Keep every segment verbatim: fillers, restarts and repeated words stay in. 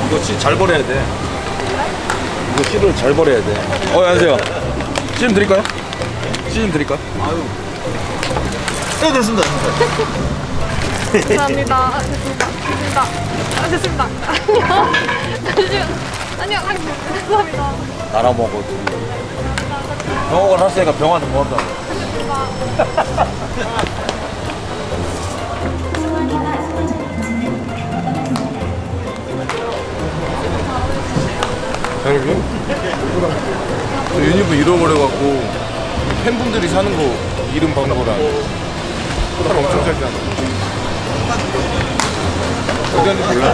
이거 씨 잘 버려야 돼. 이거 씨를 잘 버려야 돼. 어, 안녕하세요. 씨 좀 드릴까요? 씨 좀 드릴까요? 아유. 네, 됐습니다. 감사합니다. 아, 됐습니다. 됐습니다. 아, 됐습니다. 안녕. 안녕. 안녕. 감사합니다. 나라 먹어. 병원을 했으니까 병원도 먹었다. 형님? 저 유니브 잃어버려갖고 팬분들이 사는 거 이름 바꾸라고 사람 엄청 짧잖아. 어디 한지 몰라?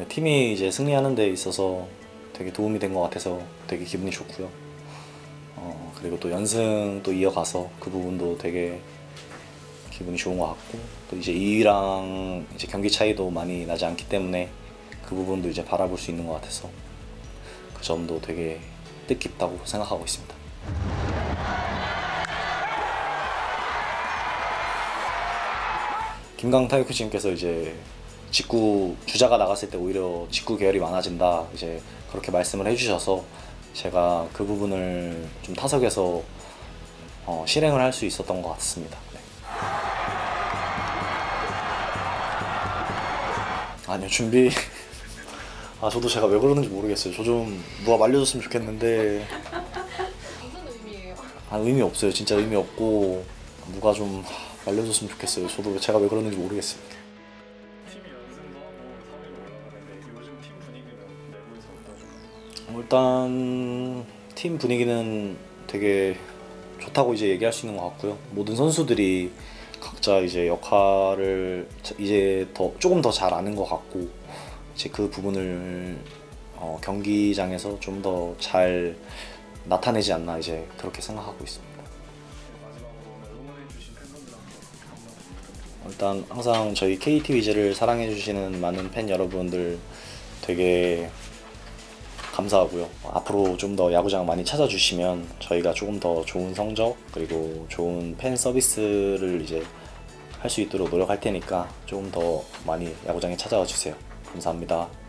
팀이 이제 승리하는 데 있어서 되게 도움이 된 것 같아서 되게 기분이 좋고요. 어, 그리고 또 연승 또 이어가서 그 부분도 되게 기분이 좋은 것 같고, 또 이제 이 위랑 이제 경기 차이도 많이 나지 않기 때문에 그 부분도 이제 바라볼 수 있는 것 같아서 그 점도 되게 뜻깊다고 생각하고 있습니다. 김강 타격 코치님께서 이제 직구 주자가 나갔을 때 오히려 직구 계열이 많아진다, 이제 그렇게 말씀을 해주셔서 제가 그 부분을 좀 타석에서 어, 실행을 할 수 있었던 것 같습니다. 네. 아니요, 준비 아 저도 제가 왜 그러는지 모르겠어요. 저 좀 누가 말려줬으면 좋겠는데 무슨 의미예요? 아 의미 없어요. 진짜 의미 없고 누가 좀 말려줬으면 좋겠어요. 저도 제가 왜 그러는지 모르겠습니다. 팀이 연승도 하고 삼 위로 올라가는데 요즘 팀 분위기는 내부에서 어떠세요? 어, 일단 팀 분위기는 되게 좋다고 이제 얘기할 수 있는 것 같고요. 모든 선수들이 각자 이제 역할을 이제 더 조금 더 잘 아는 것 같고, 이제 그 부분을 어, 경기장에서 좀 더 잘 나타내지 않나, 이제 그렇게 생각하고 있습니다. 마지막으로 오늘 응원해주신 팬분들한테 한마디 부탁드립니다. 일단 항상 저희 케이티 위즈를 사랑해주시는 많은 팬 여러분들 되게 감사하고요. 앞으로 좀 더 야구장 많이 찾아주시면 저희가 조금 더 좋은 성적 그리고 좋은 팬 서비스를 이제 할 수 있도록 노력할 테니까 조금 더 많이 야구장에 찾아와 주세요. 감사합니다.